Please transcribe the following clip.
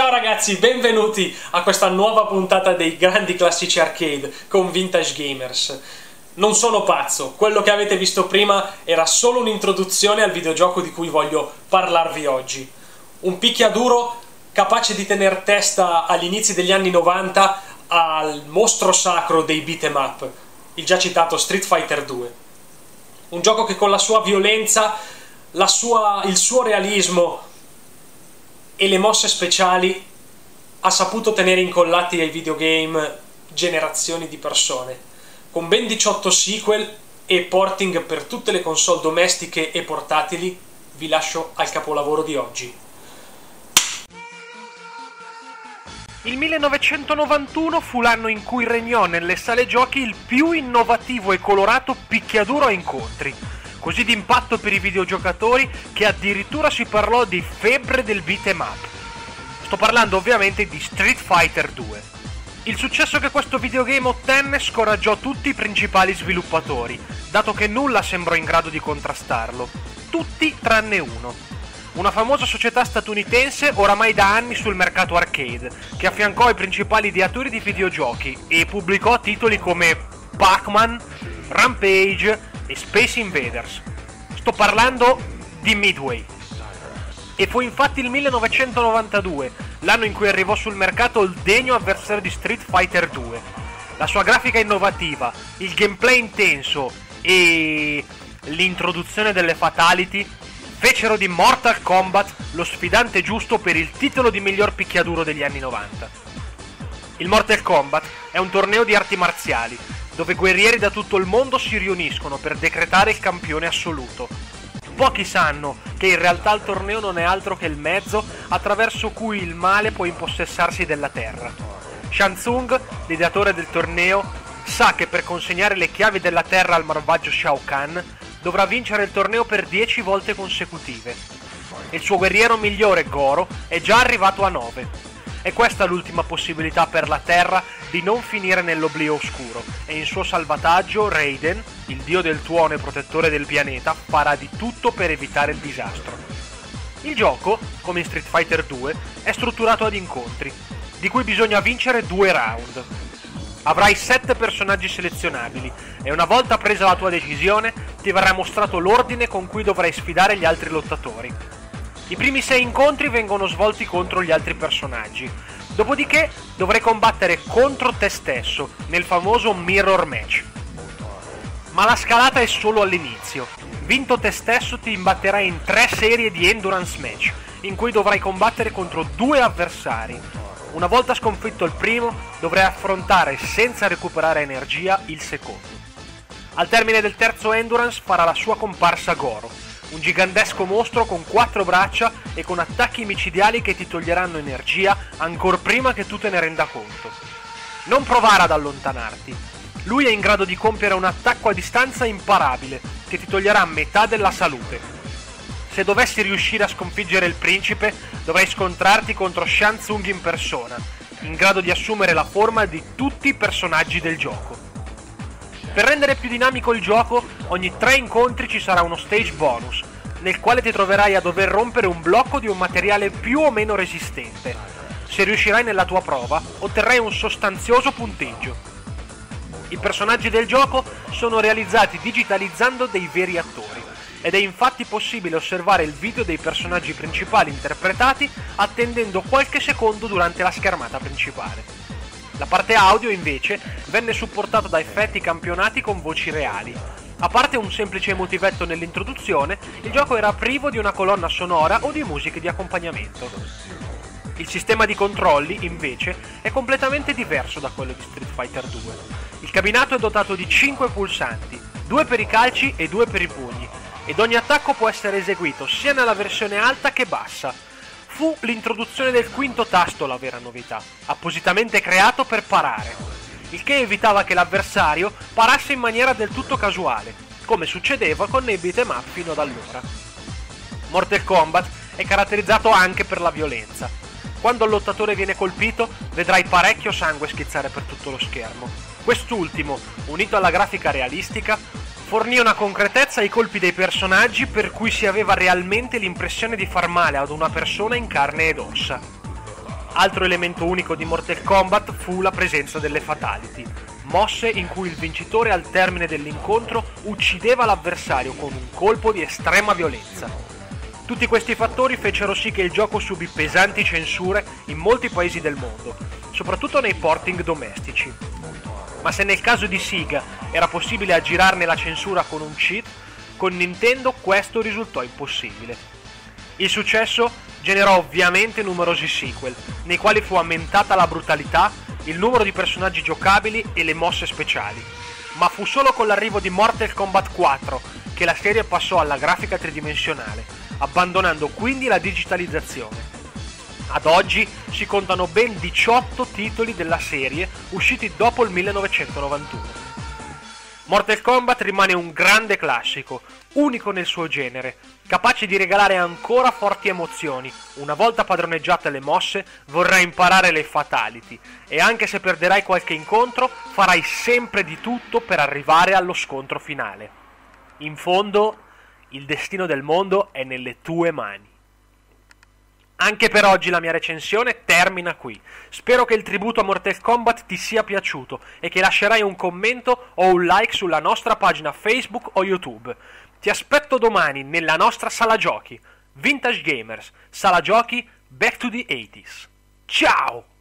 Ciao ragazzi, benvenuti a questa nuova puntata dei grandi classici arcade con Vintage Gamers. Non sono pazzo, quello che avete visto prima era solo un'introduzione al videogioco di cui voglio parlarvi oggi. Un picchiaduro capace di tener testa agli inizi degli anni 90 al mostro sacro dei beat'em up, il già citato Street Fighter 2. Un gioco che con la sua violenza, il suo realismo e le mosse speciali ha saputo tenere incollati ai videogame generazioni di persone, con ben 18 sequel e porting per tutte le console domestiche e portatili. Vi lascio al capolavoro di oggi. Il 1991 fu l'anno in cui regnò nelle sale giochi il più innovativo e colorato picchiaduro a incontri, così d'impatto per i videogiocatori che addirittura si parlò di febbre del beat'em up. Sto parlando ovviamente di Street Fighter 2. Il successo che questo videogame ottenne scoraggiò tutti i principali sviluppatori, dato che nulla sembrò in grado di contrastarlo. Tutti tranne uno. Una famosa società statunitense oramai da anni sul mercato arcade, che affiancò i principali ideatori di videogiochi e pubblicò titoli come Pac-Man, Rampage e Space Invaders. Sto parlando di Midway. E fu infatti il 1992, l'anno in cui arrivò sul mercato il degno avversario di Street Fighter 2. La sua grafica innovativa, il gameplay intenso e l'introduzione delle fatality fecero di Mortal Kombat lo sfidante giusto per il titolo di miglior picchiaduro degli anni 90. Il Mortal Kombat è un torneo di arti marziali, dove guerrieri da tutto il mondo si riuniscono per decretare il campione assoluto. Pochi sanno che in realtà il torneo non è altro che il mezzo attraverso cui il male può impossessarsi della terra. Shang Tsung, l'ideatore del torneo, sa che per consegnare le chiavi della terra al malvagio Shao Kahn dovrà vincere il torneo per 10 volte consecutive. Il suo guerriero migliore, Goro, è già arrivato a 9. È questa l'ultima possibilità per la Terra di non finire nell'oblio oscuro, e in suo salvataggio Raiden, il dio del tuono e protettore del pianeta, farà di tutto per evitare il disastro. Il gioco, come in Street Fighter 2, è strutturato ad incontri, di cui bisogna vincere 2 round. Avrai 7 personaggi selezionabili, e una volta presa la tua decisione, ti verrà mostrato l'ordine con cui dovrai sfidare gli altri lottatori. I primi 6 incontri vengono svolti contro gli altri personaggi, dopodiché dovrai combattere contro te stesso nel famoso Mirror Match. Ma la scalata è solo all'inizio. Vinto te stesso ti imbatterai in 3 serie di Endurance Match, in cui dovrai combattere contro 2 avversari. Una volta sconfitto il primo, dovrai affrontare senza recuperare energia il secondo. Al termine del terzo Endurance farà la sua comparsa Goro, un gigantesco mostro con 4 braccia e con attacchi micidiali che ti toglieranno energia ancor prima che tu te ne renda conto. Non provare ad allontanarti. Lui è in grado di compiere un attacco a distanza imparabile che ti toglierà metà della salute. Se dovessi riuscire a sconfiggere il principe, dovrai scontrarti contro Shang Tsung in persona, in grado di assumere la forma di tutti i personaggi del gioco. Per rendere più dinamico il gioco, ogni 3 incontri ci sarà uno stage bonus, nel quale ti troverai a dover rompere un blocco di un materiale più o meno resistente. Se riuscirai nella tua prova, otterrai un sostanzioso punteggio. I personaggi del gioco sono realizzati digitalizzando dei veri attori, ed è infatti possibile osservare il video dei personaggi principali interpretati attendendo qualche secondo durante la schermata principale. La parte audio, invece, venne supportata da effetti campionati con voci reali. A parte un semplice motivetto nell'introduzione, il gioco era privo di una colonna sonora o di musiche di accompagnamento. Il sistema di controlli, invece, è completamente diverso da quello di Street Fighter 2. Il cabinato è dotato di 5 pulsanti, 2 per i calci e 2 per i pugni, ed ogni attacco può essere eseguito sia nella versione alta che bassa. Fu l'introduzione del quinto tasto la vera novità, appositamente creato per parare, il che evitava che l'avversario parasse in maniera del tutto casuale, come succedeva con i beat'em up fino ad allora. Mortal Kombat è caratterizzato anche per la violenza. Quando il lottatore viene colpito, vedrai parecchio sangue schizzare per tutto lo schermo. Quest'ultimo, unito alla grafica realistica, fornì una concretezza ai colpi dei personaggi per cui si aveva realmente l'impressione di far male ad una persona in carne ed ossa. Altro elemento unico di Mortal Kombat fu la presenza delle Fatality, mosse in cui il vincitore al termine dell'incontro uccideva l'avversario con un colpo di estrema violenza. Tutti questi fattori fecero sì che il gioco subì pesanti censure in molti paesi del mondo, soprattutto nei porting domestici. Ma se nel caso di Sega era possibile aggirarne la censura con un cheat, con Nintendo questo risultò impossibile. Il successo generò ovviamente numerosi sequel, nei quali fu aumentata la brutalità, il numero di personaggi giocabili e le mosse speciali. Ma fu solo con l'arrivo di Mortal Kombat 4 che la serie passò alla grafica tridimensionale, abbandonando quindi la digitalizzazione. Ad oggi si contano ben 18 titoli della serie usciti dopo il 1991. Mortal Kombat rimane un grande classico, unico nel suo genere, capace di regalare ancora forti emozioni. Una volta padroneggiate le mosse, vorrai imparare le fatality e anche se perderai qualche incontro, farai sempre di tutto per arrivare allo scontro finale. In fondo, il destino del mondo è nelle tue mani. Anche per oggi la mia recensione termina qui. Spero che il tributo a Mortal Kombat ti sia piaciuto e che lascerai un commento o un like sulla nostra pagina Facebook o YouTube. Ti aspetto domani nella nostra sala giochi. Vintage Gamers, sala giochi Back to the 80s. Ciao!